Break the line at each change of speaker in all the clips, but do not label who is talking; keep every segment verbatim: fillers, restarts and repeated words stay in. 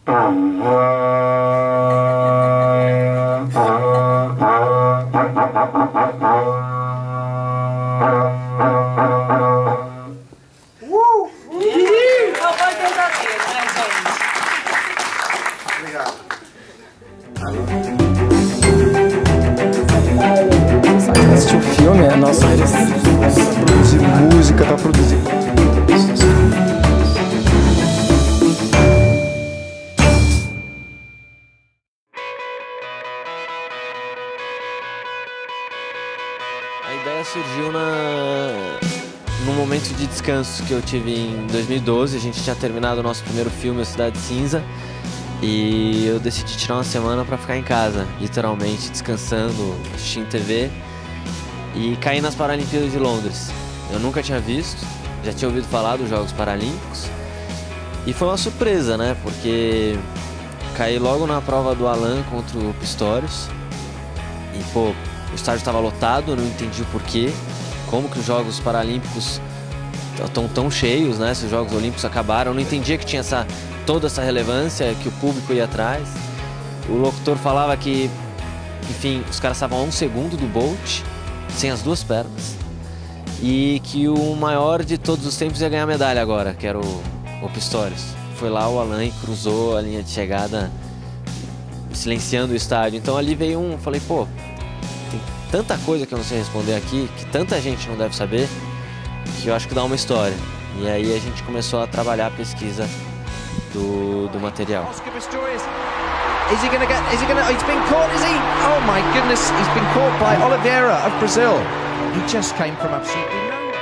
Assistir o filme é nossa direção para produzir música, para produzir.
A ideia surgiu na... num momento de descanso que eu tive em dois mil e doze. A gente tinha terminado o nosso primeiro filme, A Cidade Cinza, e eu decidi tirar uma semana para ficar em casa, literalmente descansando, assistindo T V, e caí nas Paralimpíadas de Londres. Eu nunca tinha visto, já tinha ouvido falar dos Jogos Paralímpicos, e foi uma surpresa, né? Porque caí logo na prova do Alan contra o Pistorius, e pô, o estádio estava lotado, eu não entendi o porquê, como que os Jogos Paralímpicos estão tão cheios, né? Se os Jogos Olímpicos acabaram, eu não entendia que tinha essa, toda essa relevância, que o público ia atrás. O locutor falava que, enfim, os caras estavam a um segundo do Bolt, sem as duas pernas, e que o maior de todos os tempos ia ganhar medalha agora, que era o, o Pistorius. Foi lá o Alan e cruzou a linha de chegada, silenciando o estádio. Então ali veio um, falei, pô, tem tanta coisa que eu não sei responder aqui, que tanta gente não deve saber, que eu acho que dá uma história. E aí a gente começou a trabalhar a pesquisa do, do material.
Is he gonna get, is he gonna, he's been caught, is he? Oh my goodness, he's been caught by Oliveira of Brazil. He just came from absolutely nowhere.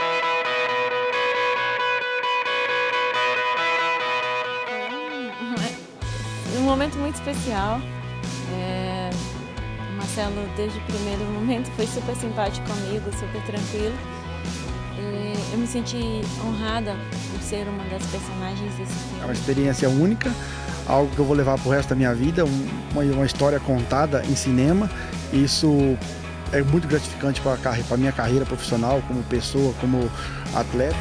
Um momento muito especial. É, o Marcelo, desde o primeiro momento, foi super simpático comigo, super tranquilo. É, eu me senti honrada por ser uma das personagens desse filme.
É uma experiência única, algo que eu vou levar para o resto da minha vida, um, uma, uma história contada em cinema. Isso é muito gratificante para a minha carreira profissional, como pessoa, como atleta.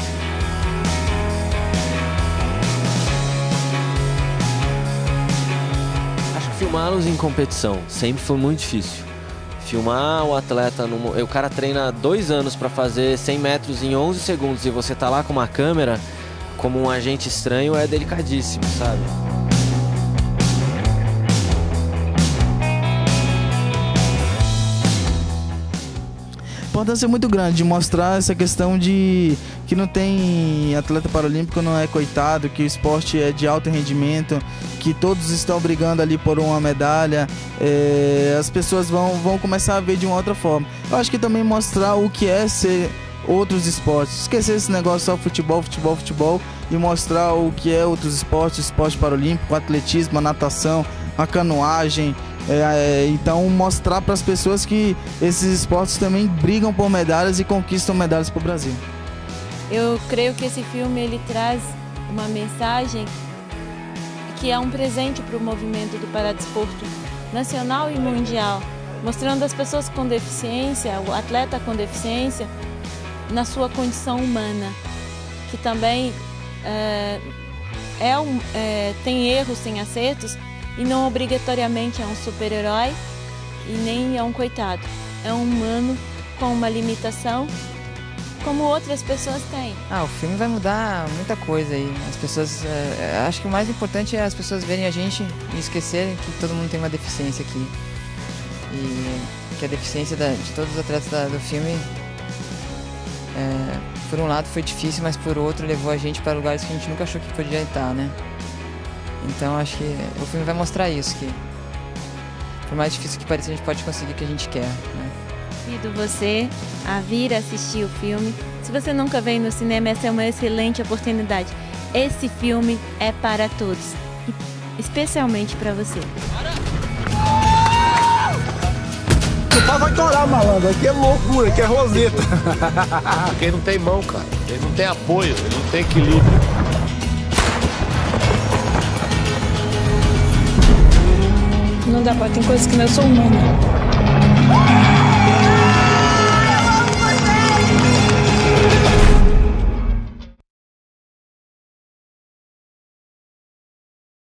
Acho que filmá-los em competição sempre foi muito difícil. Filmar o atleta, no... o cara treina dois anos para fazer cem metros em onze segundos e você tá lá com uma câmera como um agente estranho é delicadíssimo, sabe?
A importância é muito grande de mostrar essa questão de que não tem atleta paralímpico, não é coitado, que o esporte é de alto rendimento, que todos estão brigando ali por uma medalha. É, as pessoas vão, vão começar a ver de uma outra forma. Eu acho que também mostrar o que é ser outros esportes, esquecer esse negócio só futebol, futebol, futebol e mostrar o que é outros esportes, esporte paralímpico, o atletismo, a natação, a canoagem. É, então mostrar para as pessoas que esses esportes também brigam por medalhas e conquistam medalhas para o Brasil.
Eu creio que esse filme ele traz uma mensagem que é um presente para o movimento do paradesporto nacional e mundial, mostrando as pessoas com deficiência, o atleta com deficiência, na sua condição humana, que também é, é um, é, tem erros, tem acertos, e não obrigatoriamente é um super-herói e nem é um coitado. É um humano com uma limitação, como outras pessoas têm.
Ah, o filme vai mudar muita coisa aí. As pessoas, é, acho que o mais importante é as pessoas verem a gente e esquecerem que todo mundo tem uma deficiência aqui. E que a deficiência da, de todos os atletas da, do filme, é, por um lado foi difícil, mas por outro levou a gente para lugares que a gente nunca achou que podia estar, né? Então acho que o filme vai mostrar isso, que por mais difícil que pareça, a gente pode conseguir o que a gente quer, né?
Convido você a vir assistir o filme. Se você nunca veio no cinema, essa é uma excelente oportunidade. Esse filme é para todos, especialmente para você.
O pau vai torar, malandro. Aqui é loucura, aqui é roseta.
Quem não tem mão, cara, ele não tem apoio, ele não tem equilíbrio.
Não dá pra, tem coisas que não, eu sou humana.